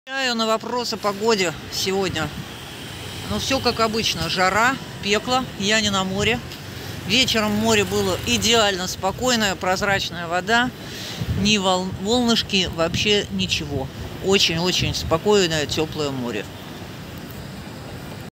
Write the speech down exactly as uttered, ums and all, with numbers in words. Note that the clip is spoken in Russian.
Отвечаю на вопрос о погоде сегодня. Ну, все как обычно. Жара, пекло, я не на море. Вечером море было идеально спокойное, прозрачная вода. Ни волн, волнышки, вообще ничего. Очень-очень спокойное, теплое море.